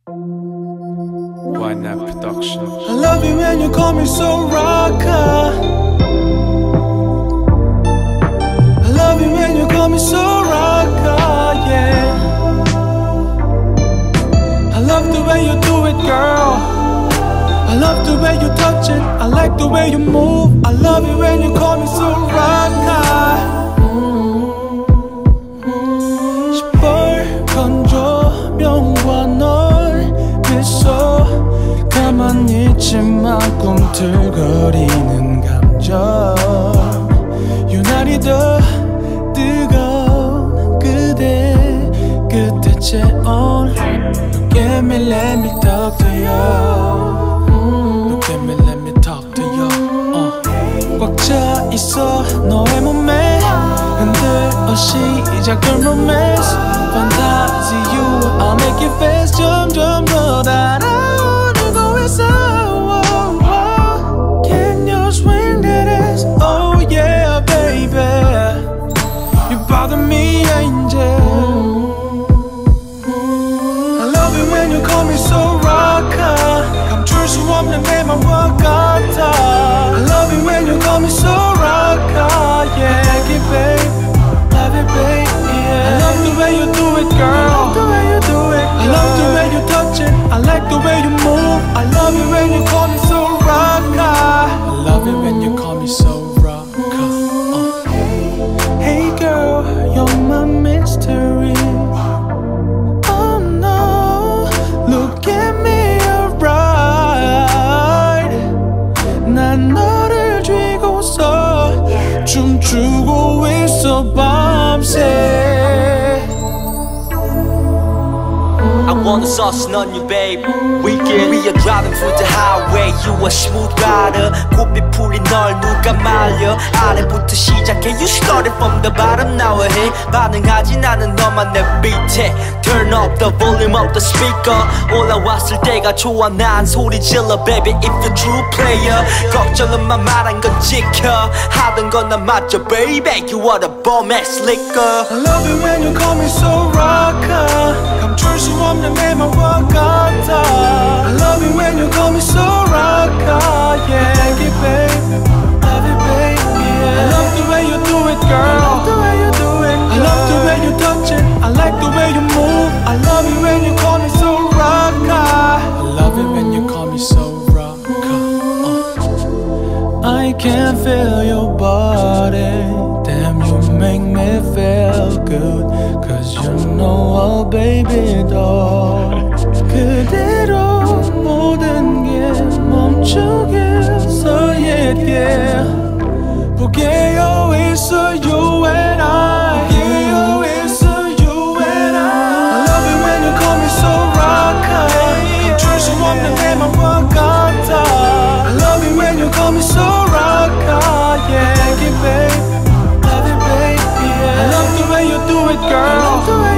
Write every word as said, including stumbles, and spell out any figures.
Why Not Production. I love you when you call me so rocker. I love you when you call me so rocker, yeah. I love the way you do it, girl. I love the way you touch it. I like the way you move. I love you when you call me so rocker. 시뻘건 조명과 널 미소 가만히 있지만 꿈틀거리는 감정 유난히 더 뜨거운 그대 끝에 채운 Look at me, let me talk to you. Look at me, let me talk to you. 꽉 차 있어 너의 몸에 흔들어 시작된 romance Fantasy you, I'll make you fast 점점 더 달아오르고 있어. Can you swing that ass? Oh yeah baby. You bother me angel. I love it when you call me so rocker. 감출 수 없는 내 맘과 같아. I love it when you call me so rocker. Yeah, keep babe, love it babe. Yeah. I love the way you do it, girl. I love the way you do it. I love the way you touch it. I like the way you move. I love it when you call me so rocker. I love it when you call me so rocker. Uh. Hey girl, you're my mystery. Oh no, look at me alright. 난 너를 쥐고서 춤추고 있어 밤새. I wanna sauce on you, babe. Weekend we are driving through the highway. You a smooth rider. 고삐 풀린 널 누가 말려. 아래부터 시작해. You started from the bottom. now 해 반응하지 나는 너만 내 밑에. Turn up the volume of the speaker. 올라왔을 때가 좋아 난 소리 질러, baby. If you're true player. 걱정은 마 말한 건 지켜. 하던 건 난 맞죠, baby. You are the bomb ass liquor. I love it when you call me so rocker. 감출 수 없는 내 맘과 같아. I love it when you call me so rocker. Yeah, keep babe, love it babe. Yeah. I love the way you do it, girl. I love the way you do it. I love the way you touch it. I like the way you move. I love it when you call me so rocker. I love it when you call me so rocker. Uh. I can feel your body. Damn, you make me feel good. Cause you know, oh baby doll. 그대로 모든 게 멈추겠어, yeah, yeah. 보게요, it's you and I. 보게요, it's you and I. I love it when you call me so rocker. 감출 수 없는 내 맘과 같아. I love it when you call me so rocker. Yeah, keep babe, love it babe. Yeah. I love the way you do it, girl.